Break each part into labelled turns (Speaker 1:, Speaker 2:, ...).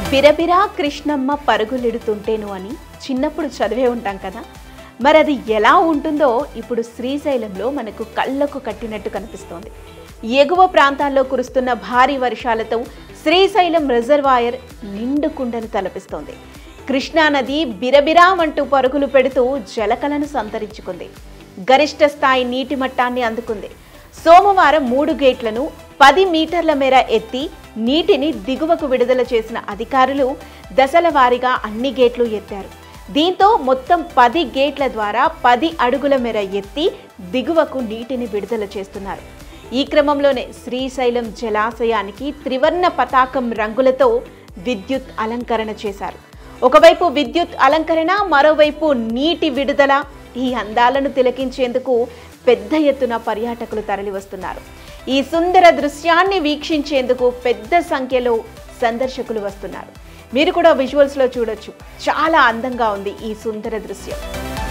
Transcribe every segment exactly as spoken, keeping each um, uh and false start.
Speaker 1: బిరబిరా కృష్ణమ్మ పరుగులెడుతుంటేను అని చిన్నప్పుడు చదివే ఉంటాం కదా. మరి అది ఎలా ఉంటుందో ఇప్పుడు శ్రీశైలంలో మనకు కళ్ళకు కట్టినట్టు కనిపిస్తోంది. ఎగువ ప్రాంతాల్లో కురుస్తున్న భారీ వర్షాలతో శ్రీశైలం రిజర్వాయర్ నిండుకుండను తలపిస్తోంది. కృష్ణానది బిరబిరామంటూ పరుగులు పెడుతూ జలకలను సంతరించుకుంది. గరిష్ట స్థాయి నీటి మట్టాన్ని అందుకుంది. సోమవారం మూడు గేట్లను పది మీటర్ల మేర ఎత్తి నీటిని దిగువకు విడుదల చేసిన అధికారులు దశల వారీగా అన్ని గేట్లు ఎత్తారు. దీంతో మొత్తం పది గేట్ల ద్వారా పది అడుగుల మేర ఎత్తి దిగువకు నీటిని విడుదల చేస్తున్నారు. ఈ క్రమంలోనే శ్రీశైలం జలాశయానికి త్రివర్ణ పతాకం రంగులతో విద్యుత్ అలంకరణ చేశారు. ఒకవైపు విద్యుత్ అలంకరణ, మరోవైపు నీటి విడుదల. ఈ అందాలను తిలకించేందుకు పెద్ద ఎత్తున పర్యాటకులు తరలివస్తున్నారు. ఈ సుందర దృశ్యాన్ని వీక్షించేందుకు పెద్ద సంఖ్యలో సందర్శకులు వస్తున్నారు. మీరు కూడా విజువల్స్లో చూడొచ్చు. చాలా అందంగా ఉంది ఈ సుందర దృశ్యం.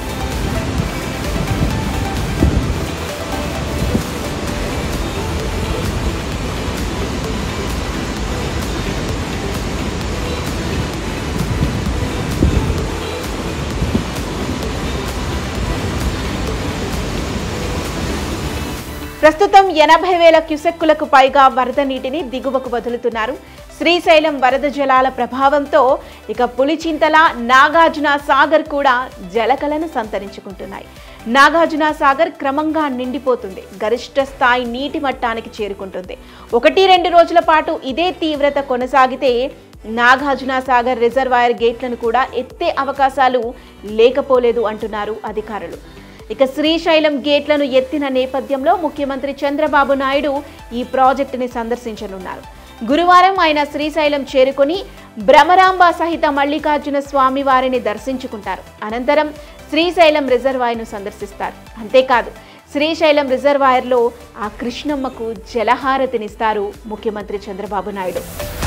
Speaker 1: ప్రస్తుతం ఎనభై వేల క్యూసెక్కులకు పైగా వరద నీటిని దిగువకు వదులుతున్నారు. శ్రీశైలం వరద జలాల ప్రభావంతో ఇక పులిచింతల, నాగార్జున సాగర్ కూడా జలకలను సంతరించుకుంటున్నాయి. నాగార్జున సాగర్ క్రమంగా నిండిపోతుంది. గరిష్ట స్థాయి నీటి మట్టానికి చేరుకుంటుంది. ఒకటి రెండు రోజుల పాటు ఇదే తీవ్రత కొనసాగితే నాగార్జున సాగర్ రిజర్వాయర్ గేట్లను కూడా ఎత్తే అవకాశాలు లేకపోలేదు అంటున్నారు అధికారులు. ఇక శ్రీశైలం గేట్లను ఎత్తిన నేపథ్యంలో ముఖ్యమంత్రి చంద్రబాబు నాయుడు ఈ ప్రాజెక్టుని సందర్శించనున్నారు. గురువారం ఆయన శ్రీశైలం చేరుకొని భ్రమరాంబ సహిత మల్లికార్జున స్వామి వారిని దర్శించుకుంటారు. అనంతరం శ్రీశైలం రిజర్వాయర్ను సందర్శిస్తారు. అంతేకాదు, శ్రీశైలం రిజర్వాయర్లో ఆ కృష్ణమ్మకు జలహారతినిస్తారు ముఖ్యమంత్రి చంద్రబాబు నాయుడు.